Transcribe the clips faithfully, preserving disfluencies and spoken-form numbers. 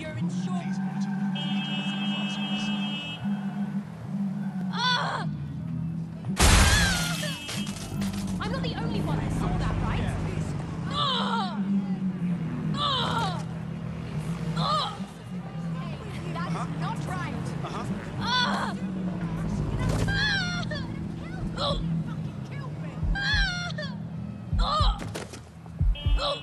you're in short. Ah! I'm not the only one that saw that, right? Ah! Ah! Ah! That is not right. Uh-huh. Ah! Ah! Oh! Ah! Oh!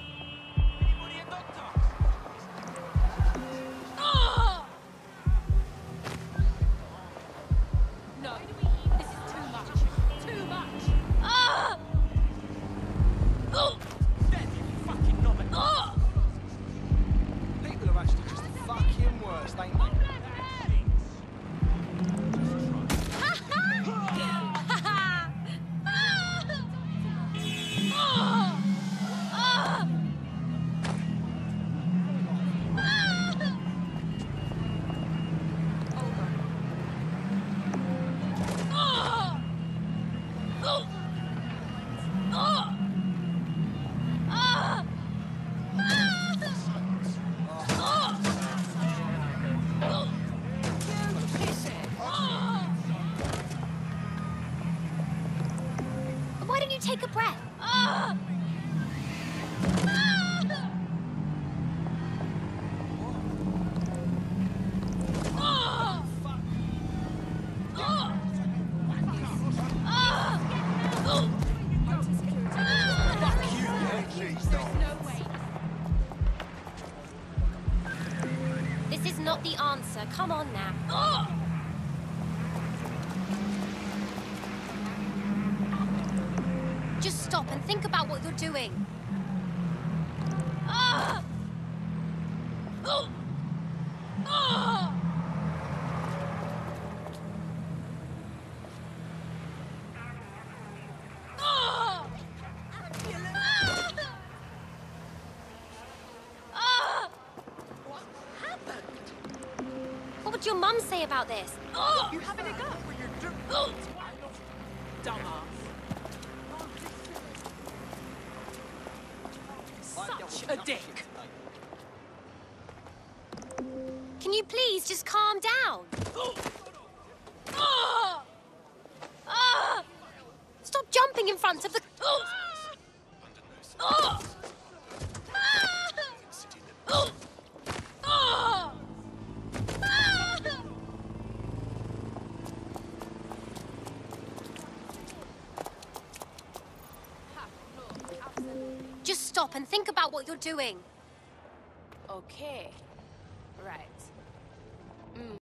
No, this is too much. Too much. Ah! Oh! Fucking nominal. Ah! People are actually just fucking worse, ain't they? Why don't you take a breath? Ah! Ah! Ah! Ah! This is not the answer. Come on now. Ah! Just stop and think about what you're doing. Ah! Oh! Ah! Ah! Ah! What happened? What would your mum say about this? Ah! You having a go? Oh! Dumbass. Such a dick. Can you please just calm down? Ah! Ah! Stop jumping in front of the... Oh! Ah! Ah! Ah! Ah! Just stop and think about what you're doing. Okay.